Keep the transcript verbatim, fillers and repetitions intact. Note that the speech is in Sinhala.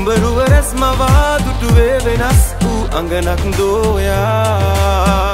Numberuwa resma waa dutuwe venas u anganak doya